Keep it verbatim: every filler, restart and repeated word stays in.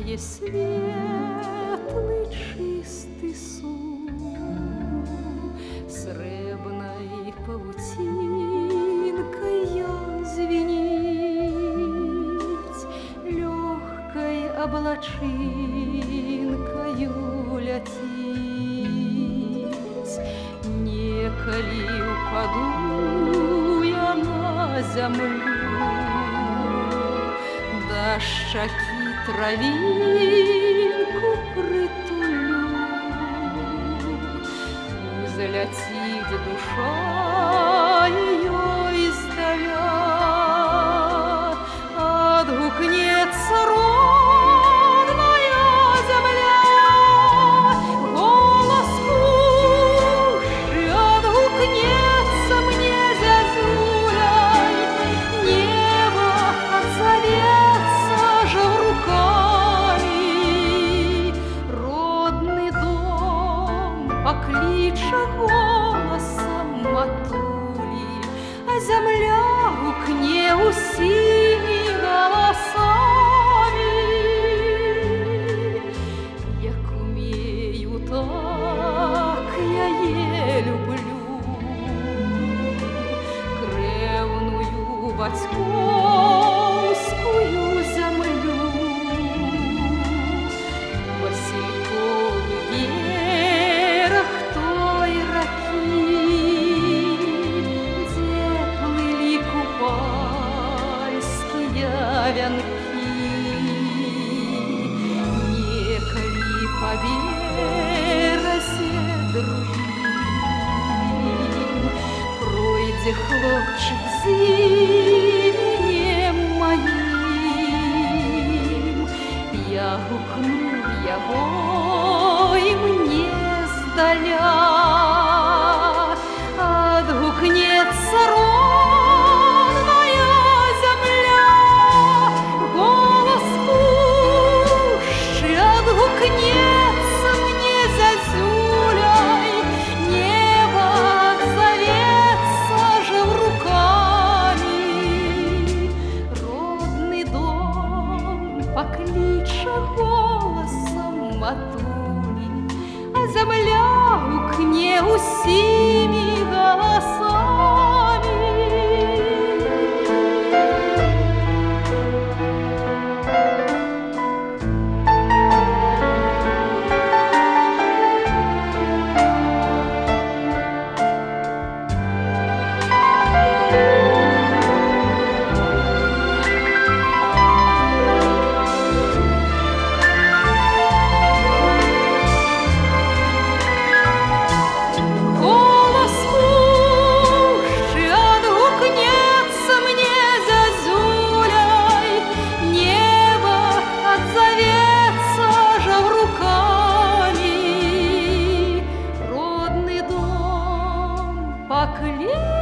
Где светлый чистый сон, сребной паутинкой я звенить, легкой облачинкою лететь. Неколи упаду я на землю, до щеки травинку притулю, взлетит душа ее издаля, отгукнется родная земля, голос пущи отгукнется мне зязюлей, небо отзовется же руками, родный дом поклича голосом матули, а земля гукне усими голосами. Як умею, так я е люблю кревную батьковскую землю. Васильковый берег той раки, где плыли купальские венки. Неколи по березе другим пройде хлопчик зименем моим, я гукну его, и мне сдаля отгукнется родная земля, голос пущи отгукнется мне зязюлей, небо отзовется же руками, родный дом поклича голосом матули, а земля гукне усими голосами. Голос пущи отгукнется мне зязюлей, небо отзовется же руками, родный дом покличет